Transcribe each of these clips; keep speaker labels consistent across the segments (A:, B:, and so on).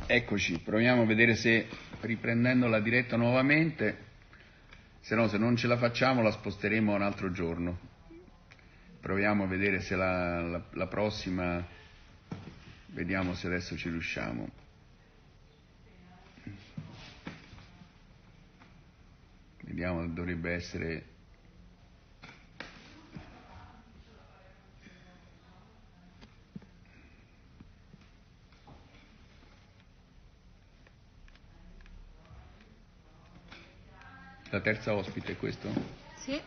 A: Eccoci, proviamo a vedere se riprendendo la diretta nuovamente, se no, se non ce la facciamo la sposteremo a un altro giorno. Proviamo a vedere se la prossima, vediamo se adesso ci riusciamo. Vediamo, dovrebbe essere... La terza ospite è questo?
B: Sì.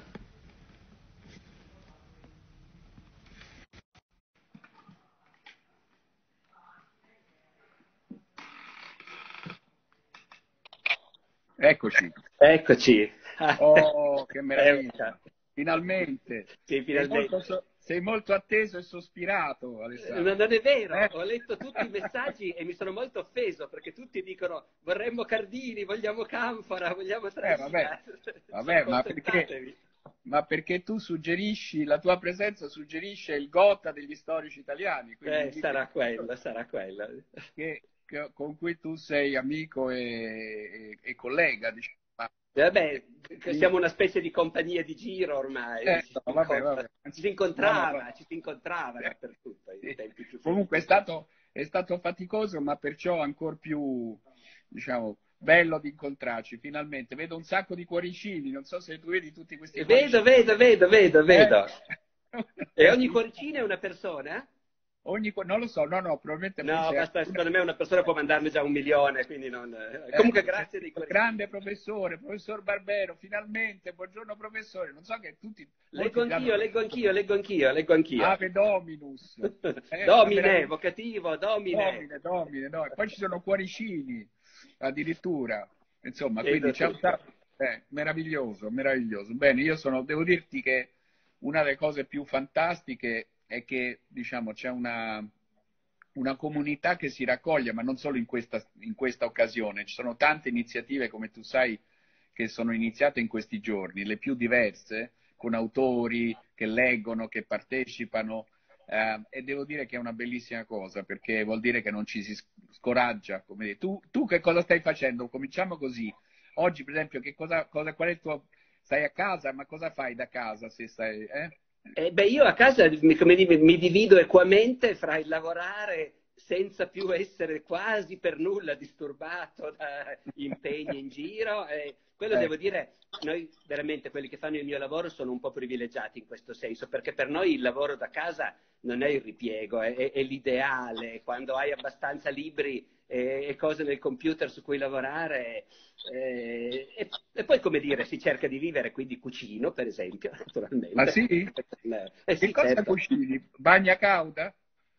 A: Eccoci.
C: Eccoci.
A: Oh, che meraviglia.
C: Ecco.
A: Finalmente.
C: Sì, finalmente.
A: Sei molto atteso e sospirato,
C: Ma
A: Alessandro.
C: non è vero, ho letto tutti i messaggi e mi sono molto offeso perché tutti dicono vorremmo Cardini, vogliamo Canfora, vogliamo Traina.
A: Vabbè,
C: Concentratevi.
A: ma perché tu suggerisci, la tua presenza suggerisce il Gotha degli storici italiani, quindi
C: Sarà quello, sarà quello.
A: con cui tu sei amico e collega, diciamo.
C: Vabbè, siamo una specie di compagnia di giro ormai,
A: No, vabbè.
C: ci si
A: No.
C: incontrava dappertutto ai
A: Sì.
C: tempi più
A: Comunque
C: felici.
A: è stato faticoso, ma perciò ancora più, diciamo, bello di incontrarci, finalmente. Vedo un sacco di cuoricini, non so se tu vedi tutti questi
C: Vedo,
A: cuoricini.
C: vedo. E ogni
A: Sì.
C: cuoricino è una persona?
A: Non lo so, no, probabilmente
C: No,
A: forse è
C: basta, secondo me una persona può mandarne già 1 milione, quindi non... Comunque grazie dei cuoricini.
A: grande professore, professor Barbero, finalmente, buongiorno professore, non so che
C: Leggo
A: molti ti hanno...
C: anch'io, leggo anch'io.
A: Ave Dominus, una
C: Domine,
A: meraviglia.
C: vocativo, domine.
A: Domine, no. E poi ci sono cuoricini, addirittura, insomma, quindi
C: Vedo
A: c'è un
C: tutto.
A: meraviglioso. Bene, devo dirti che una delle cose più fantastiche è che, diciamo, c'è una comunità che si raccoglie, ma non solo in questa occasione, ci sono tante iniziative, come tu sai, che sono iniziate in questi giorni, le più diverse, con autori che leggono, che partecipano, e devo dire che è una bellissima cosa, perché vuol dire che non ci si scoraggia. Come dire. Tu che cosa stai facendo? Cominciamo così. Oggi, per esempio, qual è il tuo... Stai a casa, ma cosa fai da casa se stai...
C: Beh, io a casa mi divido equamente fra il lavorare senza più essere quasi per nulla disturbato da impegni in giro. Quello devo dire, noi veramente quelli che fanno il mio lavoro sono un po' privilegiati in questo senso, perché per noi il lavoro da casa non è il ripiego, è l'ideale. Quando hai abbastanza libri e cose nel computer su cui lavorare. E poi, come dire, si cerca di vivere, quindi cucino, per esempio,
A: Ma
C: naturalmente.
A: sì? Che
C: Sì,
A: cosa
C: certo.
A: cucini? Bagna cauda?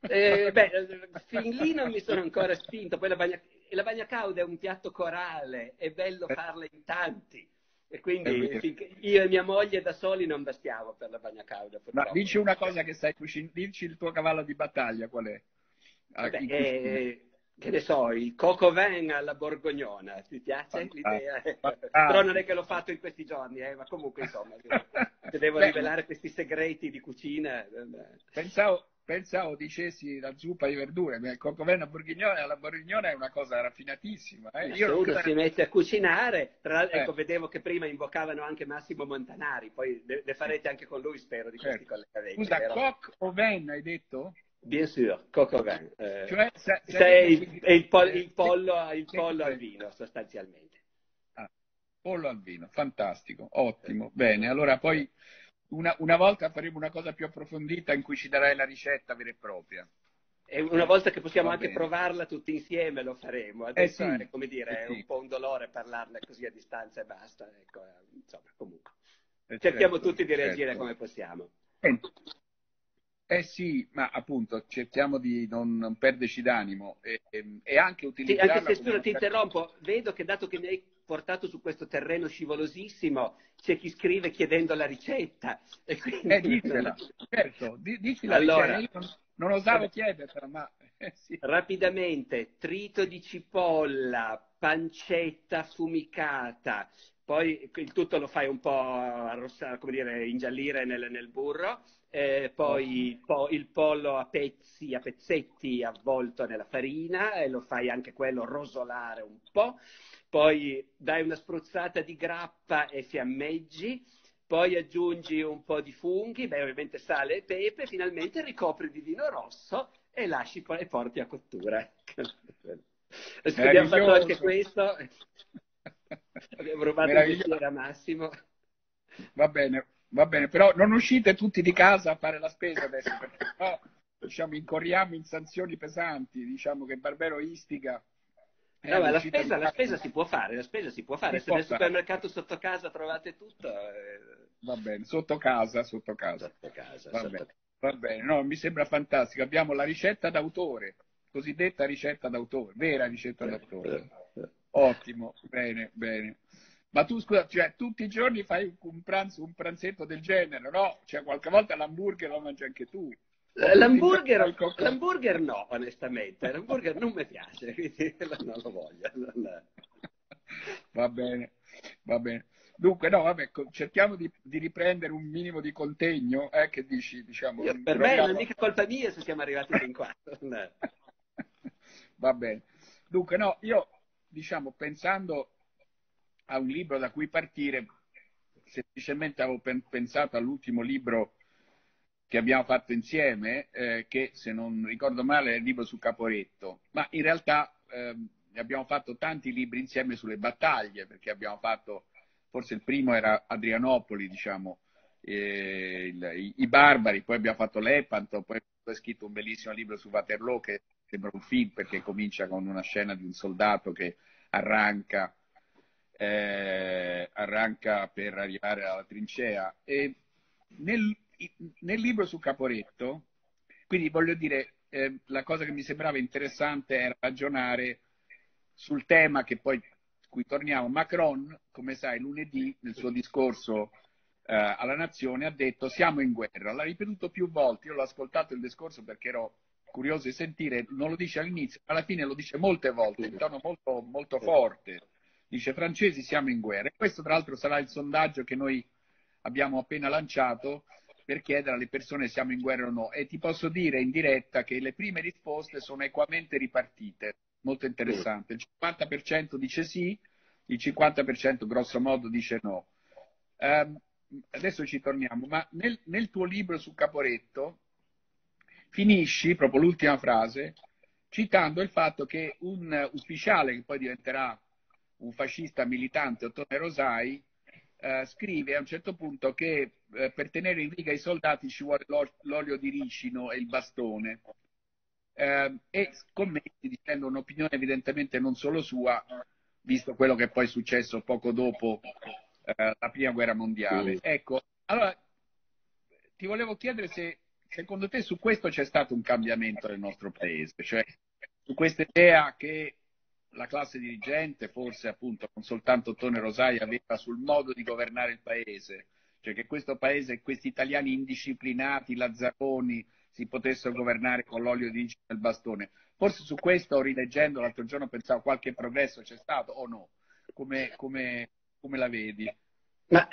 C: Fin lì non mi sono ancora spinto. Poi la bagna cauda è un piatto corale, è bello farla in tanti. E
A: È
C: quindi
A: vero.
C: finché io e mia moglie da soli non bastiamo per la bagna cauda,
A: Ma
C: purtroppo.
A: dici una cosa che sai cucinare, dici il tuo cavallo di battaglia qual è?
C: Vabbè,
A: In cucina.
C: che ne so, il coco vin alla borgognona, ti piace l'idea? Però non è che
A: Fantastico.
C: l'ho fatto in questi giorni, ma comunque insomma, se devo
A: Beh,
C: rivelare questi segreti di cucina.
A: pensavo dicessi la zuppa di verdure, ma il cocomeno alla borghignone è una cosa raffinatissima. Io non
C: Nessuno
A: credo...
C: si mette a cucinare, tra l'altro,
A: Eh,
C: ecco, vedevo che prima invocavano anche Massimo Montanari, poi ne
A: sì,
C: farete anche con lui, spero, di questi
A: certo.
C: collegamenti,
A: Scusa,
C: vero?
A: coq au vin hai detto?
C: Bien sûr, coco vin.
A: Cioè sarebbe
C: Sei
A: quindi...
C: il
A: che
C: pollo al
A: cos'è?
C: vino, sostanzialmente.
A: Ah, pollo al vino, fantastico, ottimo. Bene, allora poi una volta faremo una cosa più approfondita in cui ci darai la ricetta vera e propria.
C: E una volta che possiamo
A: Va
C: anche
A: bene.
C: provarla tutti insieme lo faremo. Adesso è,
A: Sì,
C: come dire, è un
A: sì,
C: po' un dolore parlarne così a distanza e basta. Ecco, insomma, comunque. Cerchiamo
A: certo,
C: tutti di reagire
A: certo.
C: come possiamo.
A: Senti, sì, ma appunto cerchiamo di non perderci d'animo e anche
C: Sì, anche
A: utilizzarla
C: se
A: come
C: scusa, ti
A: un'occasione.
C: interrompo, vedo che dato che mi hai portato su questo terreno scivolosissimo, c'è chi scrive chiedendo la ricetta. E quindi
A: Dicela, certo, dici la ricetta.
C: Allora,
A: Io non osavo
C: vabbè,
A: chiedertela, ma sì,
C: rapidamente, trito di cipolla, pancetta affumicata, poi il tutto lo fai un po' arrossare, come dire, ingiallire nel burro, poi il pollo a pezzi, a pezzetti avvolto nella farina e lo fai anche quello rosolare un po', poi dai una spruzzata di grappa e fiammeggi, poi aggiungi un po' di funghi, beh, ovviamente sale e pepe, finalmente ricopri di vino rosso e lasci e porti a cottura. Adesso che abbiamo fatto anche
A: Meraviglioso.
C: questo, abbiamo rubato il
A: Meraviglioso.
C: mestiere a Massimo.
A: Va bene, però non uscite tutti di casa a fare la spesa adesso, perché no, diciamo, incorriamo in sanzioni pesanti, diciamo che Barbero istiga
C: No, ma
A: all'uscita di
C: la
A: casa.
C: spesa si può fare, la spesa si può fare.
A: Si
C: Se
A: può
C: nel
A: fare.
C: supermercato sotto casa trovate tutto,
A: Va bene, sotto casa, sotto casa.
C: sotto casa,
A: Va
C: sotto
A: bene,
C: casa.
A: va bene. No, mi sembra fantastico. Abbiamo la ricetta d'autore, cosiddetta ricetta d'autore, vera ricetta d'autore. Ottimo, bene, bene. Ma tu scusa, cioè, tutti i giorni fai un pranzo, un pranzetto del genere, no? Cioè, qualche volta l'hamburger lo mangi anche tu. O tutti i giorni fai il cocco.
C: L'hamburger no, onestamente. L'hamburger non mi piace, quindi non lo voglio.
A: Va bene, va bene. Dunque, no, vabbè, cerchiamo di riprendere un minimo di contegno, che dici, diciamo,
C: Per me non è
A: proviamo.
C: mica colpa mia se siamo arrivati fin qua. No.
A: Va bene. Dunque, no, io, diciamo, pensando a un libro da cui partire, semplicemente avevo pensato all'ultimo libro che abbiamo fatto insieme, che se non ricordo male è il libro su Caporetto, ma in realtà abbiamo fatto tanti libri insieme sulle battaglie, perché abbiamo fatto, forse il primo era Adrianopoli, diciamo, i barbari, poi abbiamo fatto Lepanto, poi ho scritto un bellissimo libro su Waterloo che sembra un film perché comincia con una scena di un soldato che arranca, arranca per arrivare alla trincea. E nel, nel libro su Caporetto, quindi voglio dire, la cosa che mi sembrava interessante era ragionare sul tema che poi cui torniamo. Macron, come sai, lunedì nel suo discorso alla nazione ha detto siamo in guerra, l'ha ripetuto più volte, io l'ho ascoltato il discorso perché ero curioso di sentire, non lo dice all'inizio, ma alla fine lo dice molte volte, in tono molto, molto forte, dice francesi siamo in guerra, e questo tra l'altro sarà il sondaggio che noi abbiamo appena lanciato per chiedere alle persone se siamo in guerra o no, e ti posso dire in diretta che le prime risposte sono equamente ripartite, molto interessante, il 50% dice sì, il 50% grosso modo dice no. Adesso ci torniamo, ma nel tuo libro su Caporetto finisci, proprio l'ultima frase, citando il fatto che un ufficiale che poi diventerà un fascista militante, Ottone Rosai, scrive a un certo punto che per tenere in riga i soldati ci vuole l'olio di ricino e il bastone. E scommetti dicendo un'opinione evidentemente non solo sua, visto quello che poi è successo poco dopo la prima guerra mondiale. Ecco, allora ti volevo chiedere se secondo te su questo c'è stato un cambiamento nel nostro paese, cioè su questa idea che la classe dirigente, forse appunto non soltanto Ottone Rosai, aveva sul modo di governare il paese, cioè che questo paese, questi italiani indisciplinati, lazzaroni, si potessero governare con l'olio di ricino e il bastone. Forse su questo, rileggendo l'altro giorno, pensavo qualche progresso c'è stato o no? Come la vedi?
C: Ma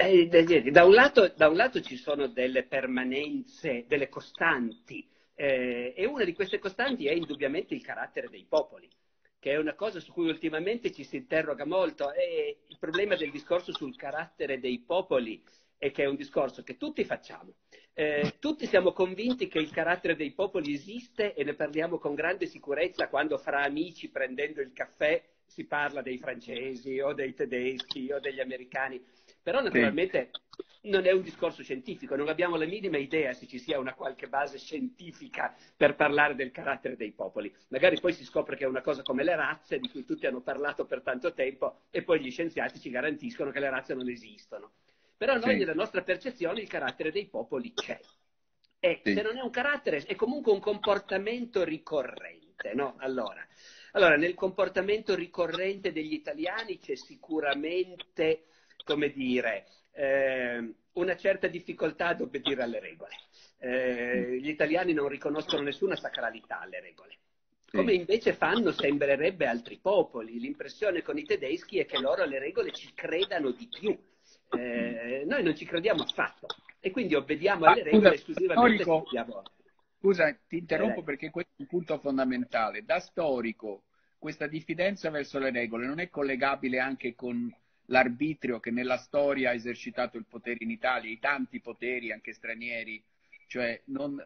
C: da un lato ci sono delle permanenze, delle costanti, e una di queste costanti è indubbiamente il carattere dei popoli, che è una cosa su cui ultimamente ci si interroga molto. E il problema del discorso sul carattere dei popoli è che è un discorso che tutti facciamo. Tutti siamo convinti che il carattere dei popoli esiste e ne parliamo con grande sicurezza quando fra amici prendendo il caffè si parla dei francesi o dei tedeschi o degli americani. Però
A: Sì,
C: naturalmente non è un discorso scientifico, non abbiamo la minima idea se ci sia una qualche base scientifica per parlare del carattere dei popoli. Magari poi si scopre che è una cosa come le razze, di cui tutti hanno parlato per tanto tempo, e poi gli scienziati ci garantiscono che le razze non esistono. Però noi
A: sì,
C: nella nostra percezione il carattere dei popoli c'è. E se
A: sì.
C: non è un carattere, è comunque un comportamento ricorrente, no? Allora, nel comportamento ricorrente degli italiani c'è sicuramente, come dire, una certa difficoltà ad obbedire alle regole. Gli italiani non riconoscono nessuna sacralità alle regole. Come
A: Sì.
C: invece fanno, sembrerebbe, altri popoli. L'impressione con i tedeschi è che loro alle regole ci credano di più. Noi non ci crediamo affatto. e quindi obbediamo
A: Ah,
C: alle regole
A: scusa,
C: esclusivamente se
A: storico,
C: abbiamo...
A: scusa, ti interrompo
C: Eh,
A: perché questo è un punto fondamentale. Da storico, questa diffidenza verso le regole non è collegabile anche con l'arbitrio che nella storia ha esercitato il potere in Italia, i tanti poteri, anche stranieri. Cioè,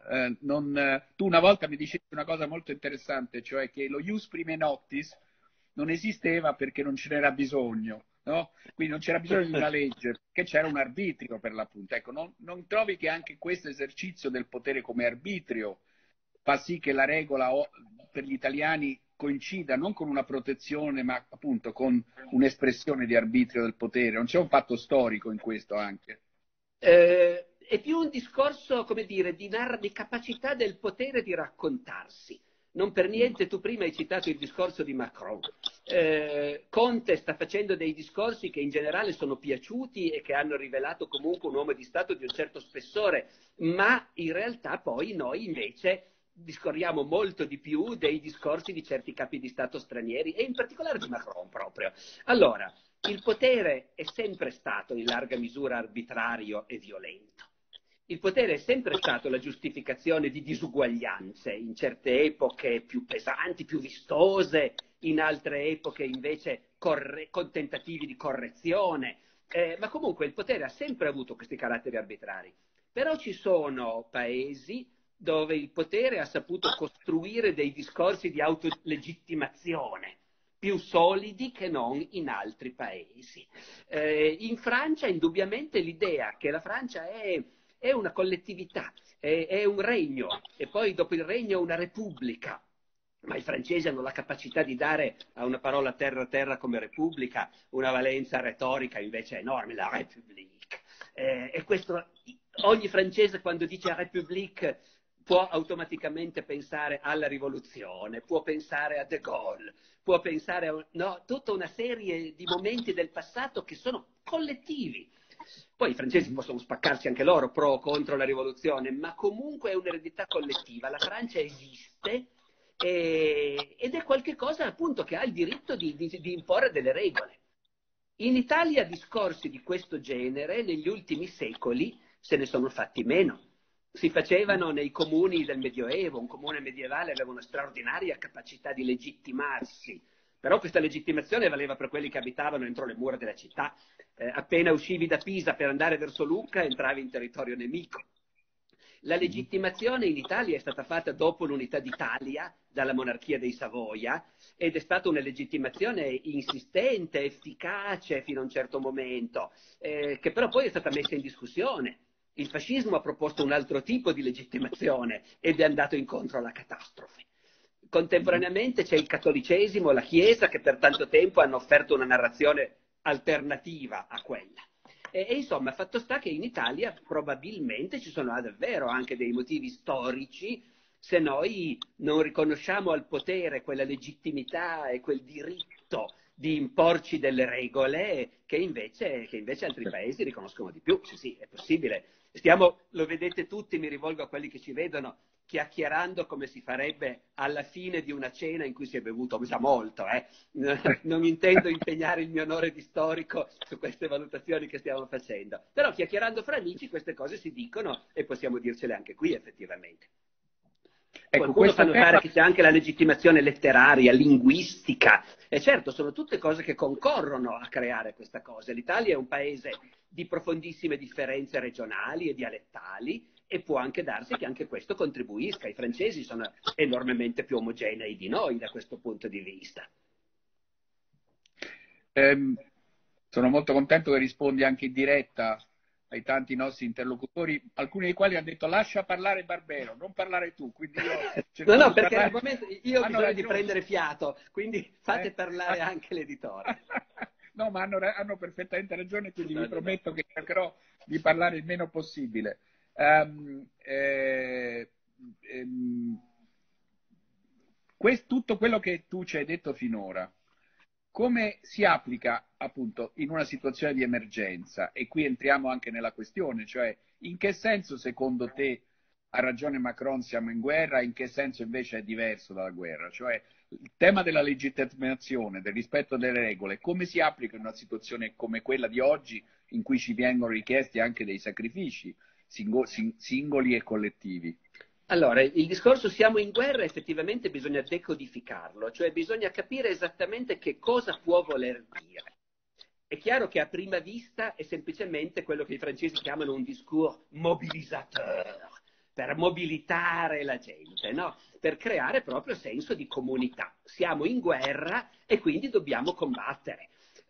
A: tu una volta mi dicevi una cosa molto interessante, cioè che lo ius prime noctis non esisteva perché non ce n'era bisogno, no? Quindi non c'era bisogno di una legge, perché c'era un arbitrio per l'appunto. Ecco, non trovi che anche questo esercizio del potere come arbitrio fa sì che la regola per gli italiani coincida non con una protezione, ma appunto con un'espressione di arbitrio del potere? Non c'è un fatto storico in questo anche?
C: è più un discorso, come dire, di capacità del potere di raccontarsi. Non per
A: Mm.
C: niente tu prima hai citato il discorso di Macron. Conte sta facendo dei discorsi che in generale sono piaciuti e che hanno rivelato comunque un uomo di Stato di un certo spessore, ma in realtà poi noi invece discorriamo molto di più dei discorsi di certi capi di Stato stranieri e in particolare di Macron proprio. Allora, il potere è sempre stato in larga misura arbitrario e violento. Il potere è sempre stato la giustificazione di disuguaglianze, in certe epoche più pesanti, più vistose, in altre epoche invece con tentativi di correzione. Ma comunque il potere ha sempre avuto questi caratteri arbitrari. Però ci sono paesi dove il potere ha saputo costruire dei discorsi di autolegittimazione più solidi che non in altri paesi. In Francia indubbiamente l'idea che la Francia è una collettività, è un regno e poi dopo il regno una repubblica. Ma i francesi hanno la capacità di dare a una parola terra come repubblica una valenza retorica invece enorme, la République. E questo, ogni francese quando dice République può automaticamente pensare alla rivoluzione, può pensare a De Gaulle, può pensare a tutta una serie di momenti del passato che sono collettivi. Poi i francesi possono spaccarsi anche loro pro o contro la rivoluzione, ma comunque è un'eredità collettiva. La Francia esiste ed è qualcosa appunto che ha il diritto di imporre delle regole. In Italia discorsi di questo genere negli ultimi secoli se ne sono fatti meno. Si facevano nei comuni del Medioevo, un comune medievale aveva una straordinaria capacità di legittimarsi, però questa legittimazione valeva per quelli che abitavano entro le mura della città. Appena uscivi da Pisa per andare verso Lucca entravi in territorio nemico. La legittimazione in Italia è stata fatta dopo l'unità d'Italia dalla monarchia dei Savoia ed è stata una legittimazione insistente, efficace fino a un certo momento, che però poi è stata messa in discussione. Il fascismo ha proposto un altro tipo di legittimazione ed è andato incontro alla catastrofe. Contemporaneamente c'è il cattolicesimo, la Chiesa, che per tanto tempo hanno offerto una narrazione alternativa a quella. Insomma, fatto sta che in Italia probabilmente ci sono davvero anche dei motivi storici se noi non riconosciamo al potere quella legittimità e quel diritto di imporci delle regole che invece altri paesi riconoscono di più. Sì, sì, è possibile. Lo vedete tutti, mi rivolgo a quelli che ci vedono, chiacchierando come si farebbe alla fine di una cena in cui si è bevuto già molto. Non intendo impegnare il mio onore di storico su queste valutazioni che stiamo facendo, però chiacchierando fra amici queste cose si dicono e possiamo dircele anche qui effettivamente.
A: Ecco,
C: Qualcuno fa
A: questo
C: notare
A: tema.
C: che c'è anche la legittimazione letteraria, linguistica, e certo sono tutte cose che concorrono a creare questa cosa. L'Italia è un paese di profondissime differenze regionali e dialettali e può anche darsi che anche questo contribuisca. I francesi sono enormemente più omogenei di noi da questo punto di vista.
A: Ehm, Sono molto contento che rispondi anche in diretta ai tanti nostri interlocutori, alcuni dei quali hanno detto lascia parlare Barbero, non parlare tu, quindi io cerco
C: No,
A: di
C: perché
A: parlare.
C: l'argomento, io ho
A: Hanno
C: bisogno di
A: ragione.
C: prendere fiato, quindi fate
A: Eh?
C: parlare anche l'editore.
A: No, ma hanno perfettamente ragione, quindi vi
C: No.
A: prometto che cercherò di parlare il meno possibile. Ehm, tutto quello che tu ci hai detto finora, come si applica appunto in una situazione di emergenza? E qui entriamo anche nella questione, cioè in che senso secondo te ha ragione Macron, siamo in guerra, in che senso invece è diverso dalla guerra? Cioè il tema della legittimazione, del rispetto delle regole, come si applica in una situazione come quella di oggi in cui ci vengono richiesti anche dei sacrifici? singoli e collettivi.
C: Allora, il discorso siamo in guerra effettivamente bisogna decodificarlo, cioè bisogna capire esattamente che cosa può voler dire. È chiaro che a prima vista è semplicemente quello che i francesi chiamano un discours mobilisateur, per mobilitare la gente, no? Per creare proprio senso di comunità. Siamo in guerra e quindi dobbiamo combattere.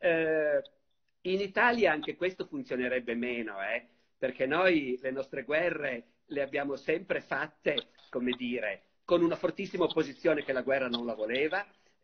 C: In Italia anche questo funzionerebbe meno, perché noi le nostre guerre le abbiamo sempre fatte, come dire, con una fortissima opposizione che la guerra non la voleva,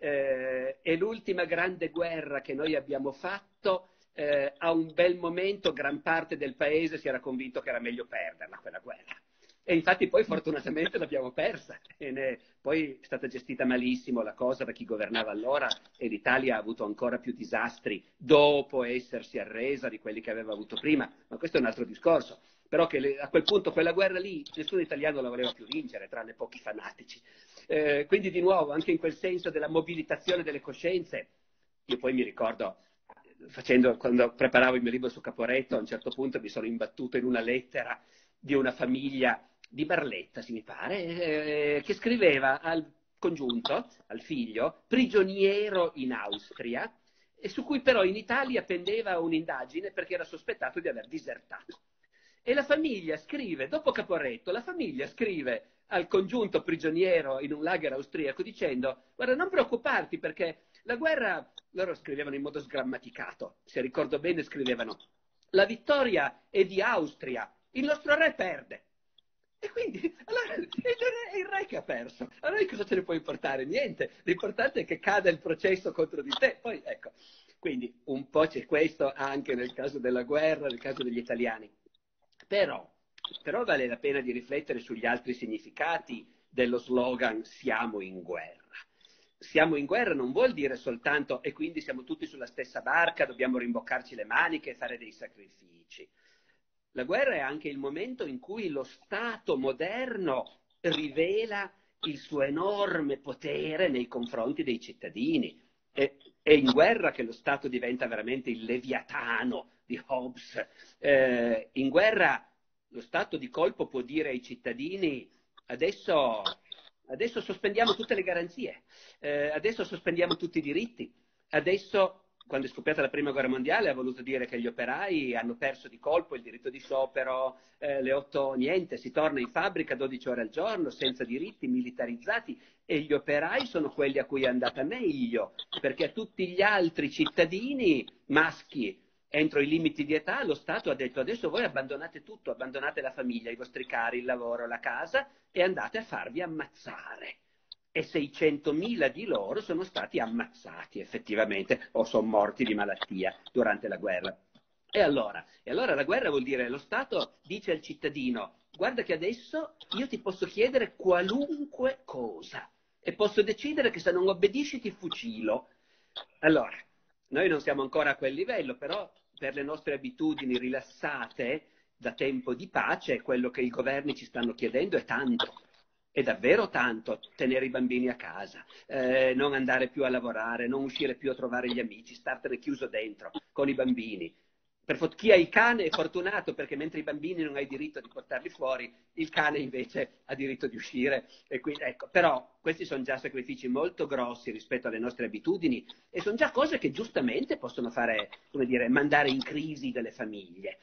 C: e l'ultima grande guerra che noi abbiamo fatto, a un bel momento gran parte del paese si era convinto che era meglio perderla quella guerra. E infatti poi fortunatamente l'abbiamo persa, poi è stata gestita malissimo la cosa da chi governava allora e l'Italia ha avuto ancora più disastri dopo essersi arresa di quelli che aveva avuto prima, ma questo è un altro discorso. Però che a quel punto quella guerra lì nessun italiano la voleva più vincere, tranne pochi fanatici. Quindi di nuovo, anche in quel senso della mobilitazione delle coscienze, io poi mi ricordo, quando preparavo il mio libro su Caporetto, a un certo punto mi sono imbattuto in una lettera di una famiglia di Barletta, se mi pare, che scriveva al congiunto, al figlio, prigioniero in Austria, e su cui però in Italia pendeva un'indagine perché era sospettato di aver disertato. E la famiglia scrive, dopo Caporetto, la famiglia scrive al congiunto prigioniero in un lager austriaco dicendo: guarda, non preoccuparti perché la guerra, loro scrivevano in modo sgrammaticato, se ricordo bene scrivevano: la vittoria è di Austria, il nostro re perde. E quindi allora, è il re che ha perso. Allora di cosa ce ne può importare? Niente. L'importante è che cada il processo contro di te. Poi ecco, quindi un po' c'è questo anche nel caso della guerra, nel caso degli italiani. Però vale la pena di riflettere sugli altri significati dello slogan siamo in guerra. Siamo in guerra non vuol dire soltanto e quindi siamo tutti sulla stessa barca, dobbiamo rimboccarci le maniche e fare dei sacrifici. La guerra è anche il momento in cui lo Stato moderno rivela il suo enorme potere nei confronti dei cittadini. È in guerra che lo Stato diventa veramente il leviatano di Hobbes. In guerra lo Stato di colpo può dire ai cittadini: adesso sospendiamo tutte le garanzie, adesso sospendiamo tutti i diritti, adesso, quando è scoppiata la prima guerra mondiale, ha voluto dire che gli operai hanno perso di colpo il diritto di sciopero, le 8, niente, si torna in fabbrica 12 ore al giorno, senza diritti, militarizzati, e gli operai sono quelli a cui è andata meglio, perché a tutti gli altri cittadini maschi entro i limiti di età lo Stato ha detto: adesso voi abbandonate tutto, abbandonate la famiglia, i vostri cari, il lavoro, la casa e andate a farvi ammazzare. E 600.000 di loro sono stati ammazzati effettivamente o sono morti di malattia durante la guerra. E allora la guerra vuol dire lo Stato dice al cittadino: guarda che adesso io ti posso chiedere qualunque cosa e posso decidere che se non obbedisci ti fucilo. Allora, noi non siamo ancora a quel livello, però per le nostre abitudini rilassate da tempo di pace, quello che i governi ci stanno chiedendo è tanto. È davvero tanto tenere i bambini a casa, non andare più a lavorare, non uscire più a trovare gli amici, startene chiuso dentro con i bambini. Chi ha il cane è fortunato perché mentre i bambini non hai diritto di portarli fuori, il cane invece ha diritto di uscire. E quindi, ecco, però questi sono già sacrifici molto grossi rispetto alle nostre abitudini e sono già cose che giustamente possono fare, come dire, mandare in crisi delle famiglie.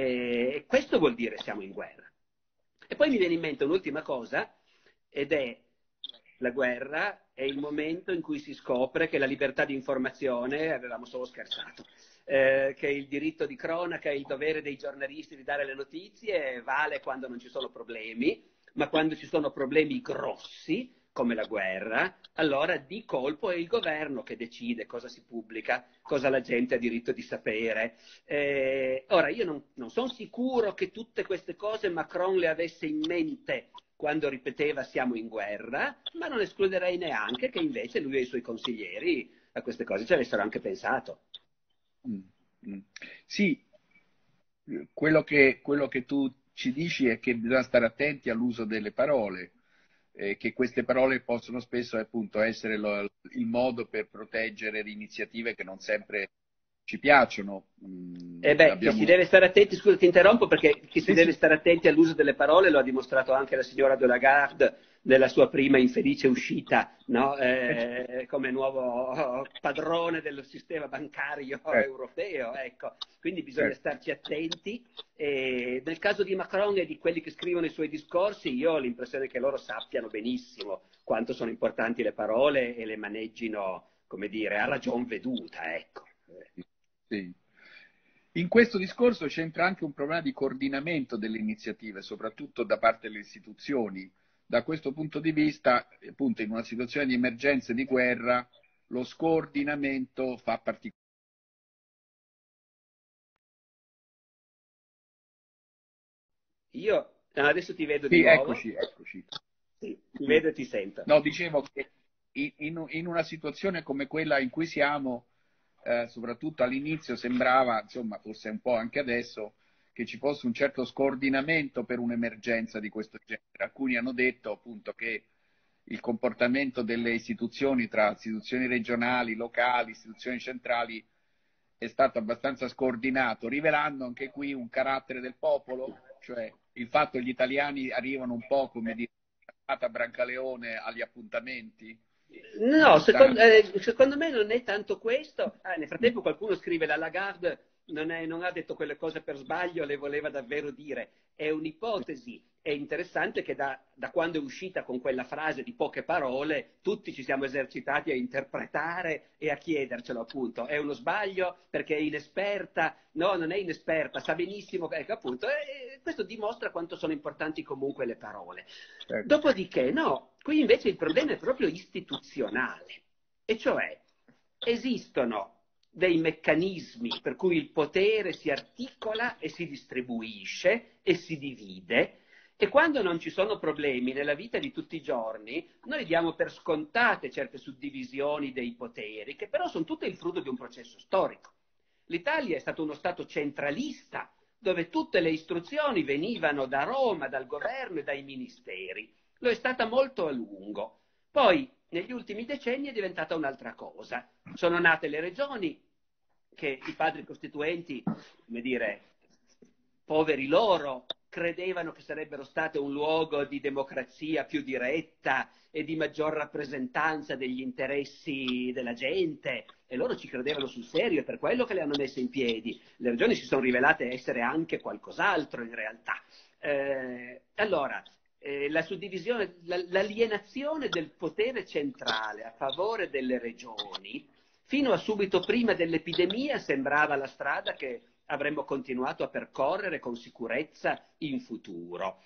C: E questo vuol dire siamo in guerra. E poi mi viene in mente un'ultima cosa, ed è la guerra è il momento in cui si scopre che la libertà di informazione, avevamo solo scherzato, che il diritto di cronaca e il dovere dei giornalisti di dare le notizie vale quando non ci sono problemi, ma quando ci sono problemi grossi, come la guerra, allora di colpo è il governo che decide cosa si pubblica, cosa la gente ha diritto di sapere. Ora, io non sono sicuro che tutte queste cose Macron le avesse in mente quando ripeteva siamo in guerra, ma non escluderei neanche che invece lui e i suoi consiglieri a queste cose ci avessero anche pensato.
A: Sì, quello che tu ci dici è che bisogna stare attenti all'uso delle parole, che queste parole possono spesso appunto essere il modo per proteggere le iniziative che non sempre ci piacciono.
C: Chi si deve stare attenti, scusa ti interrompo, perché chi si deve stare attenti all'uso delle parole lo ha dimostrato anche la signora de Lagarde nella sua prima infelice uscita, no? Come nuovo padrone del sistema bancario europeo, ecco. Quindi bisogna starci attenti. E nel caso di Macron e di quelli che scrivono i suoi discorsi, io ho l'impressione che loro sappiano benissimo quanto sono importanti le parole e le maneggino, come dire, a ragion veduta, ecco.
A: Sì. In questo discorso c'entra anche un problema di coordinamento delle iniziative, soprattutto da parte delle istituzioni. Da questo punto di vista, appunto, in una situazione di emergenza e di guerra, lo scordinamento fa particolare.
C: Adesso ti vedo di
A: Sì,
C: nuovo.
A: eccoci.
C: Sì, ti vedo e ti sento.
A: No, dicevo che in una situazione come quella in cui siamo, soprattutto all'inizio sembrava, insomma, forse un po' anche adesso, che ci fosse un certo scordinamento per un'emergenza di questo genere. Alcuni hanno detto appunto che il comportamento delle istituzioni, tra istituzioni regionali, locali, istituzioni centrali, è stato abbastanza scordinato, rivelando anche qui un carattere del popolo, cioè il fatto che gli italiani arrivano un po', come dire, a Brancaleone agli appuntamenti.
C: No, secondo me non è tanto questo. Nel frattempo qualcuno scrive: la Lagarde non ha detto quelle cose per sbaglio, le voleva davvero dire. È un'ipotesi. È interessante che da quando è uscita con quella frase di poche parole, tutti ci siamo esercitati a interpretare e a chiedercelo, appunto. È uno sbaglio perché è inesperta? No, non è inesperta, sa benissimo, ecco, appunto. Questo dimostra quanto sono importanti comunque le parole. Dopodiché, no, qui invece il problema è proprio istituzionale, e cioè esistono dei meccanismi per cui il potere si articola e si distribuisce e si divide, e quando non ci sono problemi nella vita di tutti i giorni, noi diamo per scontate certe suddivisioni dei poteri, che però sono tutte il frutto di un processo storico. L'Italia è stato uno Stato centralista, dove tutte le istruzioni venivano da Roma, dal governo e dai ministeri. Lo è stata molto a lungo. Poi, negli ultimi decenni, è diventata un'altra cosa. Sono nate le regioni, che i padri costituenti, come dire, poveri loro, credevano che sarebbero state un luogo di democrazia più diretta e di maggior rappresentanza degli interessi della gente, e loro ci credevano sul serio, è per quello che le hanno messe in piedi. Le regioni si sono rivelate essere anche qualcos'altro in realtà. Allora, la suddivisione, l'alienazione del potere centrale a favore delle regioni, fino a subito prima dell'epidemia, sembrava la strada che avremmo continuato a percorrere con sicurezza in futuro.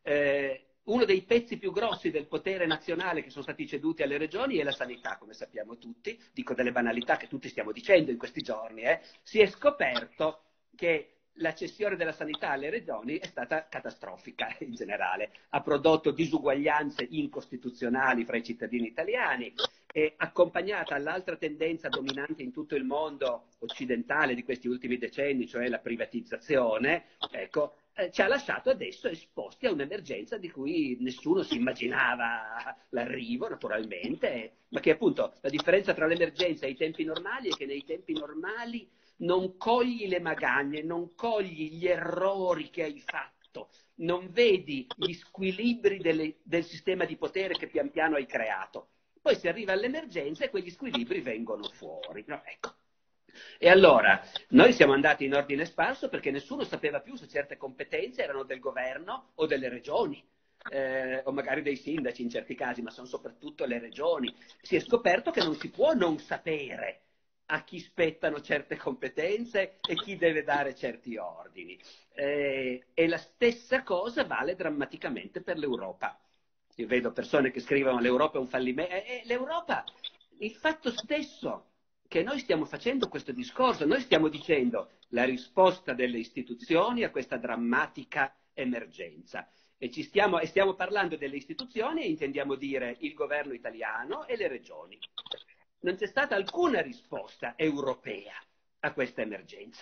C: Uno dei pezzi più grossi del potere nazionale che sono stati ceduti alle regioni è la sanità, come sappiamo tutti, dico delle banalità che tutti stiamo dicendo in questi giorni. Si è scoperto che la cessione della sanità alle regioni è stata catastrofica in generale, ha prodotto disuguaglianze incostituzionali fra i cittadini italiani, e accompagnata all'altra tendenza dominante in tutto il mondo occidentale di questi ultimi decenni, cioè la privatizzazione, ecco, ci ha lasciato adesso esposti a un'emergenza di cui nessuno si immaginava l'arrivo, naturalmente, ma che appunto la differenza tra l'emergenza e i tempi normali è che nei tempi normali non cogli le magagne, non cogli gli errori che hai fatto, non vedi gli squilibri del sistema di potere che pian piano hai creato. Poi si arriva all'emergenza e quegli squilibri vengono fuori. No, ecco. E allora, noi siamo andati in ordine sparso perché nessuno sapeva più se certe competenze erano del governo o delle regioni, o magari dei sindaci in certi casi, ma sono soprattutto le regioni. Si è scoperto che non si può non sapere a chi spettano certe competenze e chi deve dare certi ordini. E la stessa cosa vale drammaticamente per l'Europa. Io vedo persone che scrivono l'Europa è un fallimento. L'Europa, il fatto stesso che noi stiamo facendo questo discorso, noi stiamo dicendo la risposta delle istituzioni a questa drammatica emergenza. E stiamo parlando delle istituzioni e intendiamo dire il governo italiano e le regioni. Non c'è stata alcuna risposta europea a questa emergenza.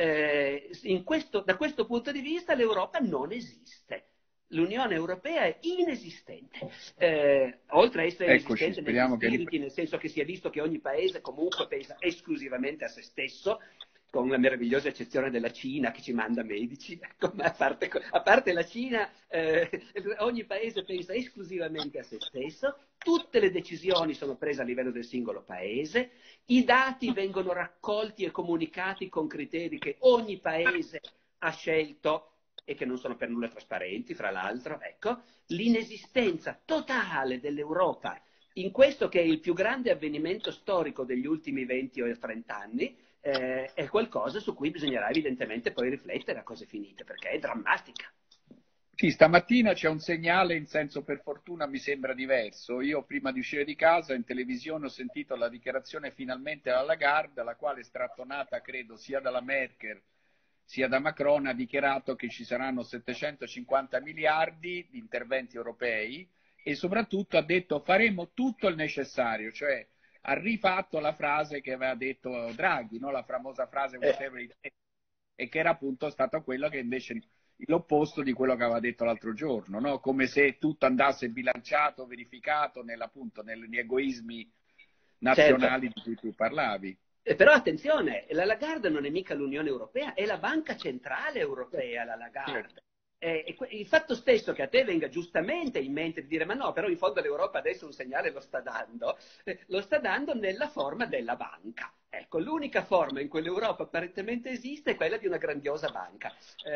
C: Da questo punto di vista l'Europa non esiste. L'Unione Europea è inesistente, oltre a essere inesistente negli spiriti, nel senso che si è visto che ogni paese comunque pensa esclusivamente a se stesso, con la meravigliosa eccezione della Cina che ci manda medici. Ecco, ma a parte la Cina, ogni paese pensa esclusivamente a se stesso, tutte le decisioni sono prese a livello del singolo paese, i dati vengono raccolti e comunicati con criteri che ogni paese ha scelto e che non sono per nulla trasparenti, fra l'altro. Ecco, l'inesistenza totale dell'Europa in questo che è il più grande avvenimento storico degli ultimi 20 o 30 anni, è qualcosa su cui bisognerà evidentemente poi riflettere a cose finite, perché è drammatica.
A: Sì, stamattina c'è un segnale in senso per fortuna mi sembra diverso. Io prima di uscire di casa in televisione ho sentito la dichiarazione finalmente della Lagarde, la quale strattonata credo sia dalla Merkel sia da Macron ha dichiarato che ci saranno 750 miliardi di interventi europei e soprattutto ha detto faremo tutto il necessario, cioè ha rifatto la frase che aveva detto Draghi, no? La famosa frase whatever it takes, e che era appunto stato quello che invece l'opposto di quello che aveva detto l'altro giorno, no? Come se tutto andasse bilanciato, verificato appunto negli egoismi nazionali
C: Certo.
A: di cui tu parlavi.
C: Però attenzione, la Lagarde non è mica l'Unione Europea, è la Banca Centrale Europea la
A: Certo.
C: Lagarde. Il fatto stesso che a te venga giustamente in mente di dire ma no, però in fondo l'Europa adesso un segnale lo sta dando nella forma della banca. Ecco, l'unica forma in cui l'Europa apparentemente esiste è quella di una grandiosa banca.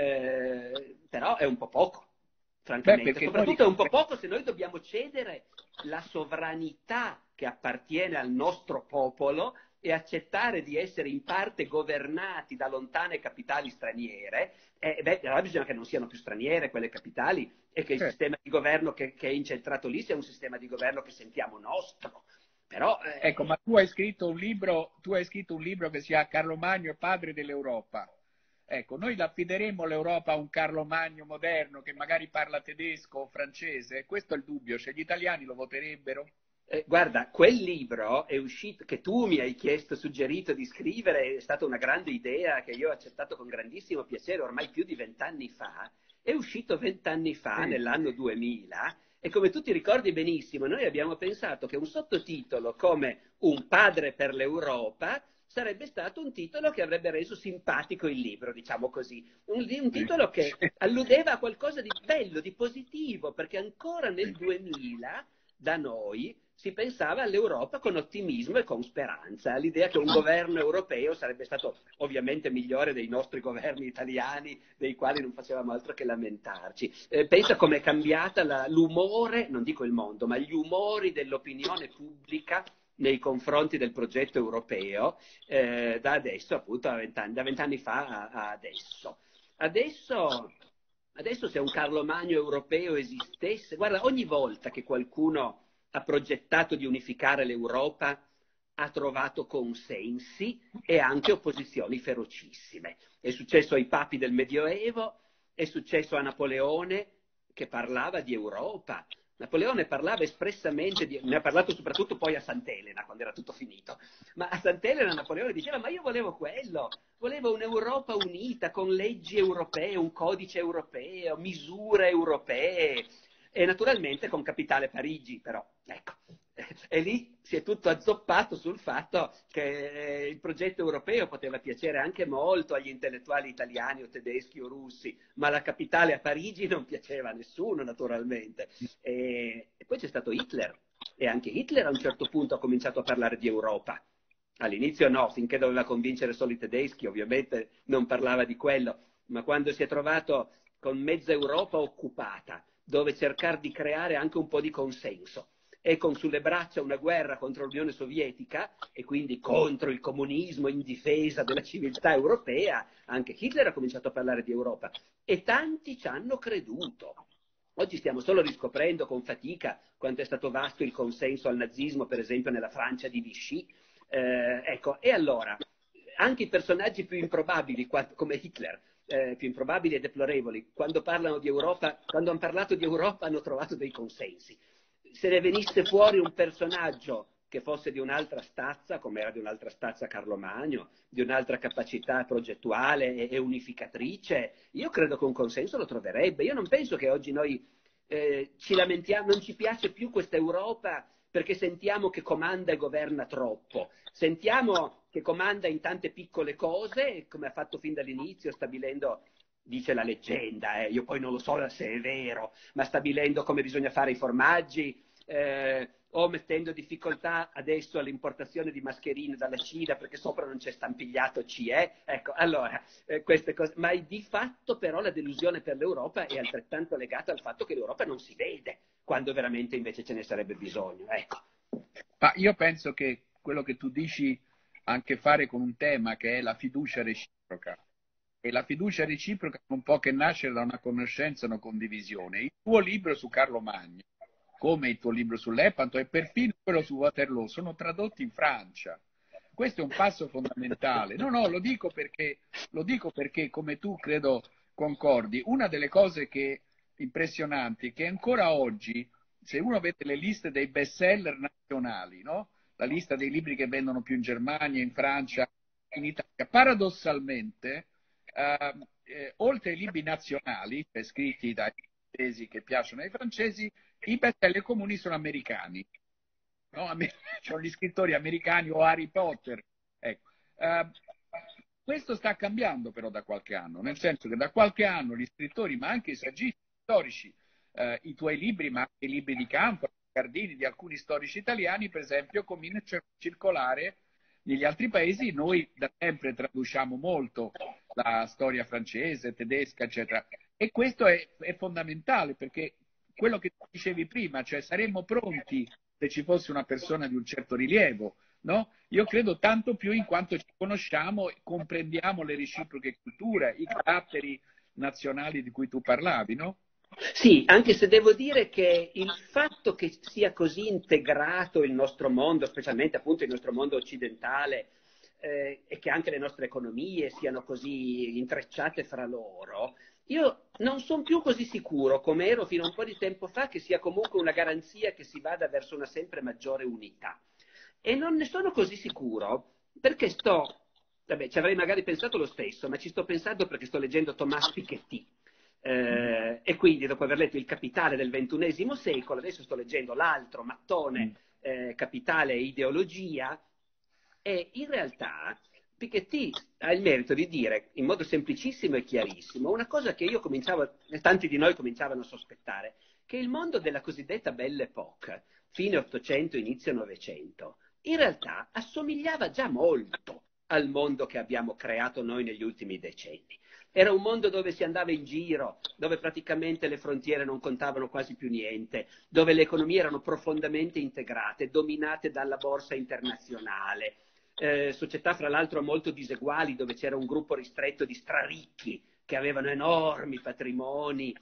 C: Però è un po' poco,
A: Beh,
C: francamente.
A: perché noi
C: Soprattutto è un po' poco se noi dobbiamo cedere la sovranità che appartiene al nostro popolo e accettare di essere in parte governati da lontane capitali straniere, allora bisogna che non siano più straniere quelle capitali e che il
A: certo.
C: sistema di governo che è incentrato lì sia un sistema di governo che sentiamo nostro. Però,
A: Ecco, ma tu hai scritto un libro che si chiama Carlo Magno, padre dell'Europa. Ecco, noi l'affideremo l'Europa a un Carlo Magno moderno che magari parla tedesco o francese? Questo è il dubbio, cioè gli italiani lo voterebbero?
C: guarda, quel libro è uscito, che tu mi hai chiesto, suggerito di scrivere, è stata una grande idea che io ho accettato con grandissimo piacere ormai più di 20 anni fa, è uscito 20 anni fa,
A: Sì,
C: nell'anno 2000, e come tu ti ricordi benissimo, noi abbiamo pensato che un sottotitolo come Un padre per l'Europa sarebbe stato un titolo che avrebbe reso simpatico il libro, diciamo così, un
A: sì.
C: titolo che alludeva a qualcosa di bello, di positivo, perché ancora nel 2000 da noi si pensava all'Europa con ottimismo e con speranza, all'idea che un governo europeo sarebbe stato ovviamente migliore dei nostri governi italiani, dei quali non facevamo altro che lamentarci. Pensa com'è cambiata l'umore, non dico il mondo, ma gli umori dell'opinione pubblica nei confronti del progetto europeo da adesso, appunto, da 20 anni fa a adesso. Adesso se un Carlo Magno europeo esistesse, guarda, ogni volta che qualcuno ha progettato di unificare l'Europa ha trovato consensi e anche opposizioni ferocissime. È successo ai papi del Medioevo, è successo a Napoleone che parlava di Europa. Napoleone parlava espressamente, ne ha parlato soprattutto poi a Sant'Elena quando era tutto finito, ma a Sant'Elena Napoleone diceva ma io volevo quello, volevo un'Europa unita con leggi europee, un codice europeo, misure europee e naturalmente con capitale Parigi, però ecco. E lì si è tutto azzoppato sul fatto che il progetto europeo poteva piacere anche molto agli intellettuali italiani o tedeschi o russi, ma la capitale a Parigi non piaceva a nessuno naturalmente. E poi c'è stato Hitler e anche Hitler a un certo punto ha cominciato a parlare di Europa. All'inizio no, finché doveva convincere solo i tedeschi, ovviamente non parlava di quello, ma quando si è trovato con mezza Europa occupata, dove cercare di creare anche un po' di consenso e con sulle braccia una guerra contro l'Unione Sovietica e quindi contro il comunismo in difesa della civiltà europea, anche Hitler ha cominciato a parlare di Europa e tanti ci hanno creduto. Oggi stiamo solo riscoprendo con fatica quanto è stato vasto il consenso al nazismo, per esempio nella Francia di Vichy. Ecco, e allora, anche i personaggi più improbabili, come Hitler, più improbabili e deplorevoli, quando parlano di Europa, quando hanno parlato di Europa hanno trovato dei consensi. Se ne venisse fuori un personaggio che fosse di un'altra stazza, come era di un'altra stazza Carlo Magno, di un'altra capacità progettuale e unificatrice, io credo che un consenso lo troverebbe. Io non penso che oggi noi ci lamentiamo, non ci piace più questa Europa perché sentiamo che comanda e governa troppo, sentiamo che comanda in tante piccole cose, come ha fatto fin dall'inizio, stabilendo, dice la leggenda, io poi non lo so se è vero, ma stabilendo come bisogna fare i formaggi, o mettendo difficoltà adesso all'importazione di mascherine dalla Cina perché sopra non c'è stampigliato CE. Ecco, allora, queste cose. Ma di fatto però la delusione per l'Europa è altrettanto legata al fatto che l'Europa non si vede, quando veramente invece ce ne sarebbe bisogno. Ecco.
A: Ma io penso che quello che tu dici ha a che fare con un tema che è la fiducia reciproca. E la fiducia reciproca non può che nascere da una conoscenza e una condivisione. Il tuo libro su Carlo Magno, come il tuo libro sull'Epanto e perfino quello su Waterloo, sono tradotti in Francia. Questo è un passo fondamentale. No, no, lo dico perché come tu credo concordi, una delle cose impressionanti è che ancora oggi, se uno vede le liste dei bestseller nazionali, no? La lista dei libri che vendono più in Germania, in Francia, in Italia, paradossalmente, oltre ai libri nazionali, scritti dai francesi che piacciono ai francesi, i bestseller comuni sono americani. No? Sono gli scrittori americani o Harry Potter. Ecco. Questo sta cambiando però da qualche anno, nel senso che da qualche anno gli scrittori, ma anche i saggisti storici, i tuoi libri, ma anche i libri di campo, Cardini, di alcuni storici italiani, per esempio, cominciano a circolare negli altri paesi. Noi da sempre traduciamo molto la storia francese, tedesca, eccetera. E questo è fondamentale perché quello che tu dicevi prima, cioè saremmo pronti se ci fosse una persona di un certo rilievo, no? Io credo tanto più in quanto ci conosciamo e comprendiamo le reciproche culture, i caratteri nazionali di cui tu parlavi, no?
C: Sì, anche se devo dire che il fatto che sia così integrato il nostro mondo, specialmente appunto il nostro mondo occidentale, e che anche le nostre economie siano così intrecciate fra loro, io non sono più così sicuro come ero fino a un po' di tempo fa che sia comunque una garanzia che si vada verso una sempre maggiore unità. E non ne sono così sicuro perché vabbè, ci avrei magari pensato lo stesso, ma ci sto pensando perché sto leggendo Thomas Piketty. E quindi dopo aver letto Il Capitale del XXI secolo, adesso sto leggendo l'altro mattone, Capitale e ideologia, e in realtà Piketty ha il merito di dire in modo semplicissimo e chiarissimo una cosa che io cominciavo, e tanti di noi cominciavano a sospettare, che il mondo della cosiddetta Belle Époque, fine 800, inizio 900, in realtà assomigliava già molto al mondo che abbiamo creato noi negli ultimi decenni. Era un mondo dove si andava in giro, dove praticamente le frontiere non contavano quasi più niente, dove le economie erano profondamente integrate, dominate dalla borsa internazionale, società fra l'altro molto diseguali, dove c'era un gruppo ristretto di straricchi che avevano enormi patrimoni.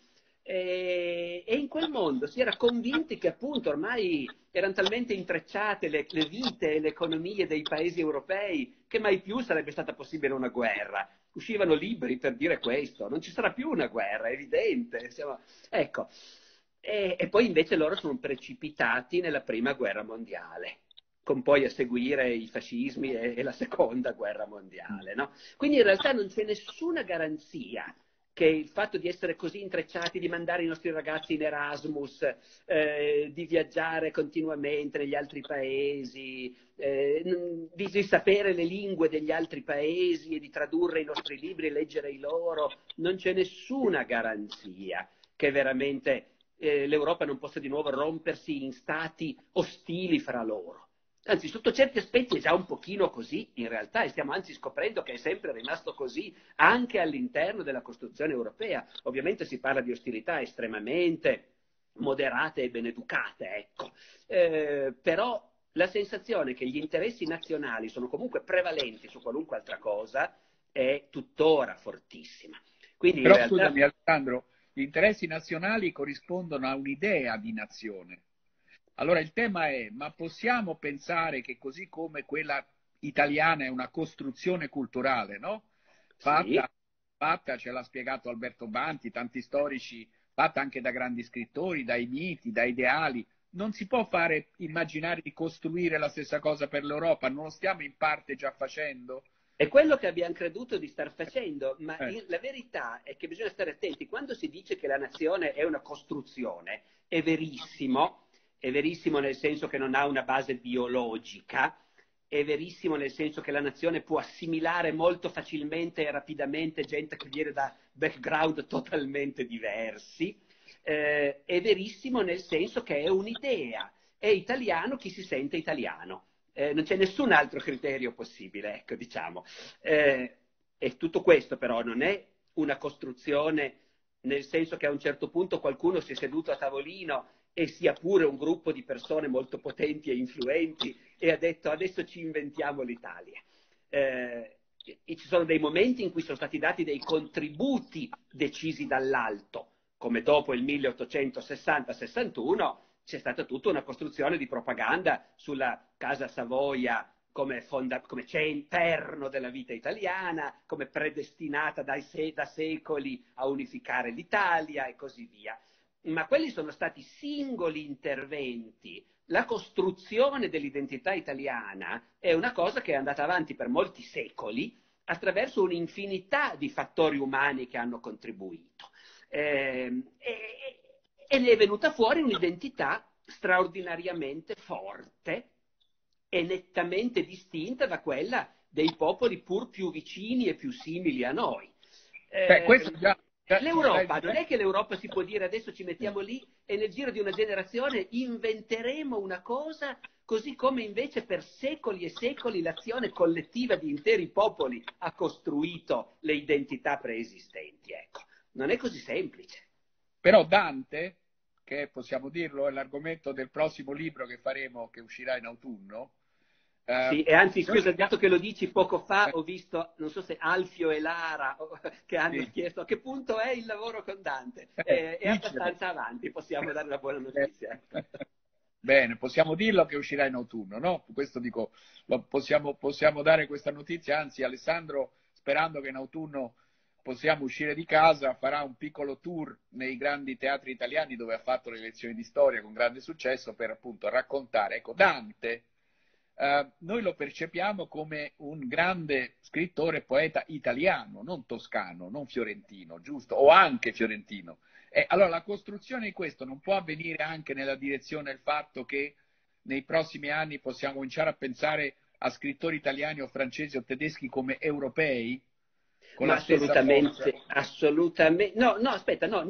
C: E in quel mondo si era convinti che appunto ormai erano talmente intrecciate le vite e le economie dei paesi europei che mai più sarebbe stata possibile una guerra. Uscivano libri per dire questo, non ci sarà più una guerra, è evidente. Ecco. E poi invece loro sono precipitati nella prima guerra mondiale, con poi a seguire i fascismi e la seconda guerra mondiale. No? Quindi in realtà non c'è nessuna garanzia che il fatto di essere così intrecciati, di mandare i nostri ragazzi in Erasmus, di viaggiare continuamente negli altri paesi, di sapere le lingue degli altri paesi e di tradurre i nostri libri e leggere i loro, non c'è nessuna garanzia che veramente l'Europa non possa di nuovo rompersi in stati ostili fra loro. Anzi, sotto certi aspetti è già un pochino così in realtà, e stiamo anzi scoprendo che è sempre rimasto così anche all'interno della costruzione europea. Ovviamente si parla di ostilità estremamente moderate e beneducate, ecco. Però la sensazione che gli interessi nazionali sono comunque prevalenti su qualunque altra cosa è tuttora fortissima. Quindi in
A: Però
C: realtà...
A: scusami Alessandro, gli interessi nazionali corrispondono a un'idea di nazione. Allora il tema è, ma possiamo pensare che così come quella italiana è una costruzione culturale, no?
C: Sì.
A: Fatta, ce l'ha spiegato Alberto Banti, tanti storici, fatta anche da grandi scrittori, dai miti, da ideali. Non si può immaginare di costruire la stessa cosa per l'Europa, non lo stiamo in parte già facendo?
C: È quello che abbiamo creduto di star facendo, ma
A: Eh,
C: la verità è che bisogna stare attenti. Quando si dice che la nazione è una costruzione, è verissimo, è verissimo nel senso che non ha una base biologica, è verissimo nel senso che la nazione può assimilare molto facilmente e rapidamente gente che viene da background totalmente diversi, è verissimo nel senso che è un'idea, è italiano chi si sente italiano. Non c'è nessun altro criterio possibile, ecco, diciamo. E tutto questo però non è una costruzione nel senso che a un certo punto qualcuno si è seduto a tavolino e sia pure un gruppo di persone molto potenti e influenti e ha detto adesso ci inventiamo l'Italia. E ci sono dei momenti in cui sono stati dati dei contributi decisi dall'alto, come dopo il 1860-61 c'è stata tutta una costruzione di propaganda sulla Casa Savoia come perno della vita italiana, come predestinata da secoli a unificare l'Italia e così via. Ma quelli sono stati singoli interventi. La costruzione dell'identità italiana è una cosa che è andata avanti per molti secoli attraverso un'infinità di fattori umani che hanno contribuito. E ne è venuta fuori un'identità straordinariamente forte e nettamente distinta da quella dei popoli pur più vicini e più simili a noi.
A: Questo già
C: L'Europa, non è che l'Europa si può dire adesso ci mettiamo lì e nel giro di una generazione inventeremo una cosa, così come invece per secoli e secoli l'azione collettiva di interi popoli ha costruito le identità preesistenti. Ecco, non è così semplice.
A: Però Dante, che possiamo dirlo, è l'argomento del prossimo libro che faremo, che uscirà in autunno.
C: Sì, e anzi, scusa, dato che lo dici poco fa, ho visto, non so se Alfio e Lara che hanno chiesto a che punto è il lavoro con Dante. È abbastanza avanti, possiamo dare la buona notizia.
A: Bene, possiamo dirlo che uscirà in autunno, no? Questo dico, possiamo dare questa notizia, anzi Alessandro, sperando che in autunno possiamo uscire di casa, farà un piccolo tour nei grandi teatri italiani dove ha fatto le lezioni di storia con grande successo per appunto raccontare. Ecco, Dante, noi lo percepiamo come un grande scrittore e poeta italiano, non toscano, non fiorentino, giusto? O anche fiorentino. Allora la costruzione di questo non può avvenire anche nella direzione del fatto che nei prossimi anni possiamo cominciare a pensare a scrittori italiani o francesi o tedeschi come europei? Con
C: Ma
A: la
C: assolutamente, assolutamente. No, no, aspetta, no,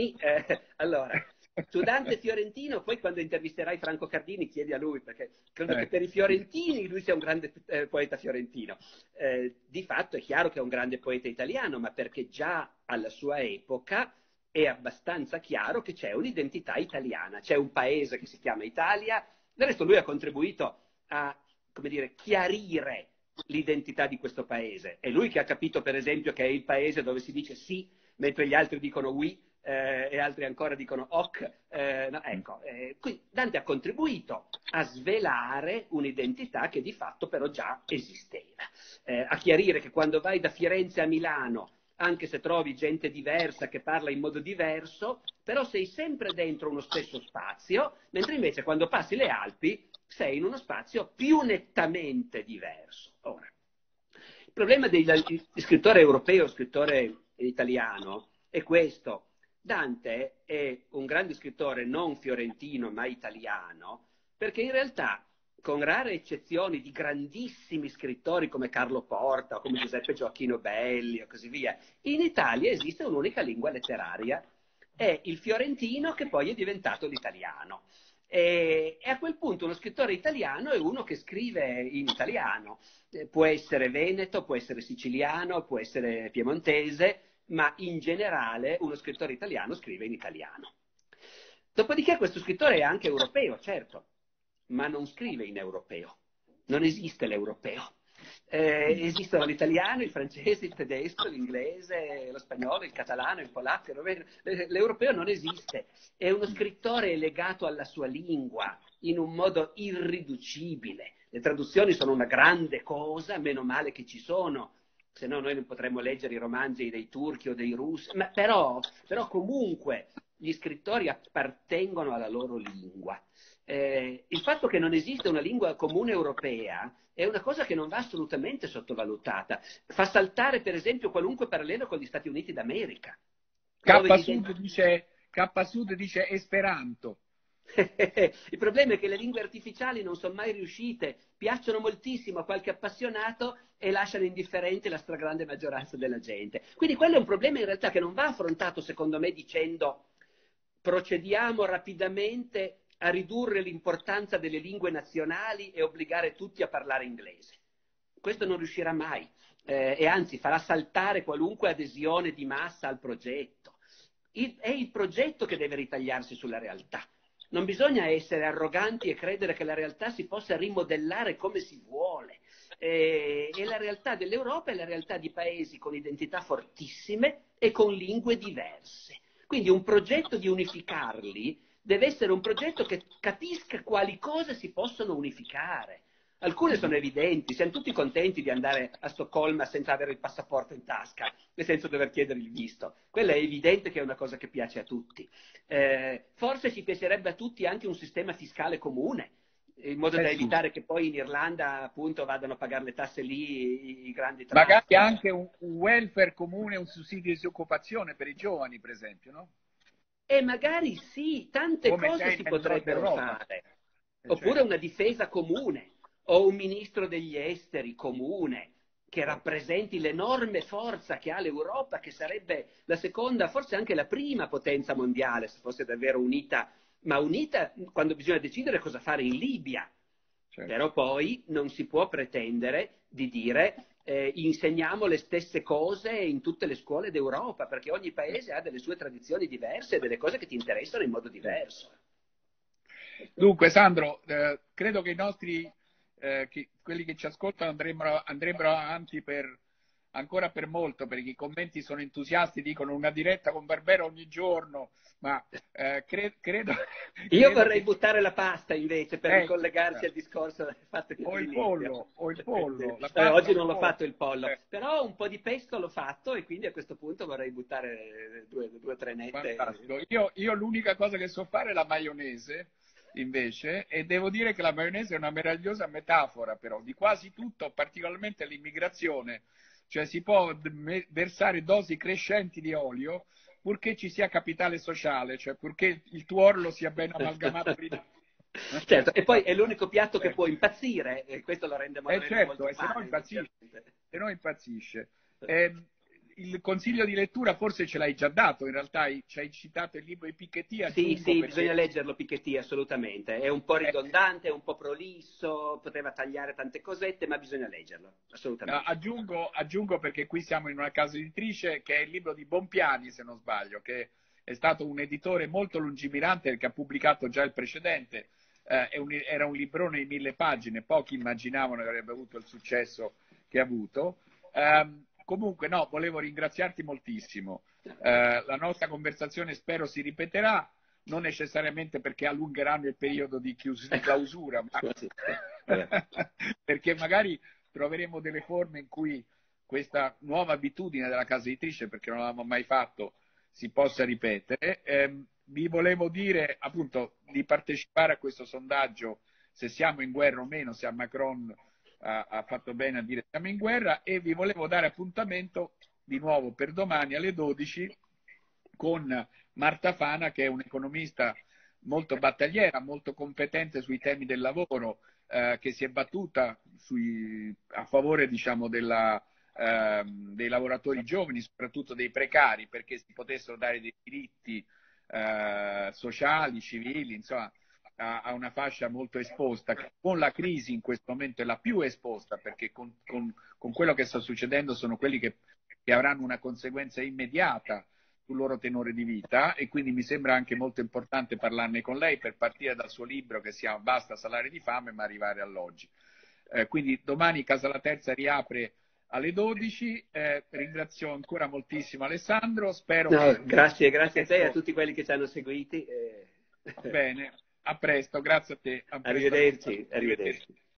C: allora, su Dante Fiorentino, poi quando intervisterai Franco Cardini chiedi a lui, perché credo che per i fiorentini lui sia un grande poeta fiorentino. Di fatto è chiaro che è un grande poeta italiano, ma perché già alla sua epoca è abbastanza chiaro che c'è un'identità italiana, c'è un paese che si chiama Italia, del resto lui ha contribuito a, come dire, chiarire l'identità di questo paese. È lui che ha capito, per esempio, che è il paese dove si dice sì, mentre gli altri dicono oui, e altri ancora dicono ok. No, ecco, qui Dante ha contribuito a svelare un'identità che di fatto però già esisteva, a chiarire che quando vai da Firenze a Milano, anche se trovi gente diversa che parla in modo diverso, però sei sempre dentro uno stesso spazio, mentre invece quando passi le Alpi sei in uno spazio più nettamente diverso. Ora, il problema di scrittore europeo, scrittore italiano, è questo. Dante è un grande scrittore non fiorentino ma italiano, perché in realtà, con rare eccezioni di grandissimi scrittori come Carlo Porta o come Giuseppe Gioacchino Belli o così via, in Italia esiste un'unica lingua letteraria, è il fiorentino che poi è diventato l'italiano. E a quel punto uno scrittore italiano è uno che scrive in italiano, può essere veneto, può essere siciliano, può essere piemontese, ma in generale uno scrittore italiano scrive in italiano. Dopodiché questo scrittore è anche europeo, certo, ma non scrive in europeo, non esiste l'europeo. Esistono l'italiano, il francese, il tedesco, l'inglese, lo spagnolo, il catalano, il polacco, l'europeo non esiste. È uno scrittore legato alla sua lingua in un modo irriducibile. Le traduzioni sono una grande cosa, meno male che ci sono, se no noi non potremmo leggere i romanzi dei turchi o dei russi, ma però comunque gli scrittori appartengono alla loro lingua. Il fatto che non esiste una lingua comune europea è una cosa che non va assolutamente sottovalutata. Fa saltare, per esempio, qualunque parallelo con gli Stati Uniti d'America.
A: K-Sud dice Esperanto.
C: Il problema è che le lingue artificiali non sono mai riuscite, piacciono moltissimo a qualche appassionato e lasciano indifferente la stragrande maggioranza della gente. Quindi quello è un problema in realtà che non va affrontato, secondo me, dicendo procediamo rapidamente a ridurre l'importanza delle lingue nazionali e obbligare tutti a parlare inglese. Questo non riuscirà mai, e anzi farà saltare qualunque adesione di massa al progetto. È il progetto che deve ritagliarsi sulla realtà. Non bisogna essere arroganti e credere che la realtà si possa rimodellare come si vuole. E la realtà dell'Europa è la realtà di paesi con identità fortissime e con lingue diverse. Quindi un progetto di unificarli deve essere un progetto che capisca quali cose si possono unificare. Alcune sono evidenti, siamo tutti contenti di andare a Stoccolma senza avere il passaporto in tasca e senza dover chiedere il visto. Quella è evidente che è una cosa che piace a tutti. Forse ci piacerebbe a tutti anche un sistema fiscale comune, in modo da evitare che poi in Irlanda appunto vadano a pagare le tasse lì i grandi trust.
A: Magari anche un welfare comune, un sussidio di disoccupazione per i giovani, per esempio, no?
C: E magari sì, tante
A: come
C: cose si potrebbero fare. Oppure
A: certo.
C: una difesa comune o un ministro degli esteri comune che rappresenti l'enorme forza che ha l'Europa, che sarebbe la seconda, forse anche la prima potenza mondiale, se fosse davvero unita, ma unita quando bisogna decidere cosa fare in Libia. Certo. Però poi non si può pretendere di dire insegniamo le stesse cose in tutte le scuole d'Europa, perché ogni paese ha delle sue tradizioni diverse e delle cose che ti interessano in modo diverso.
A: Dunque, Sandro, credo che i nostri quelli che ci ascoltano andrebbero avanti ancora per molto, perché i commenti sono entusiasti, dicono una diretta con Barbero ogni giorno, ma credo...
C: Io vorrei buttare la pasta invece per ricollegarsi al
A: certo.
C: discorso fatto
A: o il pollo.
C: Oggi non l'ho fatto il pollo, però un po' di pesto l'ho fatto e quindi a questo punto vorrei buttare due o tre nette.
A: Fantastico. Io l'unica cosa che so fare è la maionese, invece, e devo dire che la maionese è una meravigliosa metafora però di quasi tutto, particolarmente l'immigrazione, cioè si può versare dosi crescenti di olio purché ci sia capitale sociale, cioè purché il tuorlo sia ben amalgamato prima.
C: Certo, e poi è l'unico piatto che può impazzire e questo lo rende molto
A: certo, se no impazzisce. Il consiglio di lettura forse ce l'hai già dato, in realtà ci hai citato il libro di Piketty.
C: Sì, bisogna leggerlo Piketty, assolutamente. È un po' ridondante, è un po' prolisso, poteva tagliare tante cosette, ma bisogna leggerlo, assolutamente.
A: Aggiungo perché qui siamo in una casa editrice che è il libro di Bompiani, se non sbaglio, che è stato un editore molto lungimirante che ha pubblicato già il precedente. Era un librone di 1000 pagine, pochi immaginavano che avrebbe avuto il successo che ha avuto. Comunque no, volevo ringraziarti moltissimo. La nostra conversazione spero si ripeterà, non necessariamente perché allungheranno il periodo di clausura, ma perché magari troveremo delle forme in cui questa nuova abitudine della casa editrice, perché non l'avevamo mai fatto, si possa ripetere. Vi volevo dire appunto di partecipare a questo sondaggio, se siamo in guerra o meno, se a Macron ha fatto bene a dire siamo in guerra, e vi volevo dare appuntamento di nuovo per domani alle 12 con Marta Fana, che è un'economista molto battagliera, molto competente sui temi del lavoro, che si è battuta a favore, diciamo, dei lavoratori giovani, soprattutto dei precari, perché si potessero dare dei diritti sociali, civili, insomma, a una fascia molto esposta, che con la crisi in questo momento è la più esposta, perché con quello che sta succedendo sono quelli che avranno una conseguenza immediata sul loro tenore di vita, e quindi mi sembra anche molto importante parlarne con lei per partire dal suo libro che si chiama Basta salario di fame, ma arrivare all'oggi. Quindi domani Casa La Terza riapre alle 12. Ringrazio ancora moltissimo Alessandro, spero che...
C: Grazie a te e a tutti quelli che ci hanno seguiti.
A: Bene, a presto, grazie a te.
C: Arrivederci.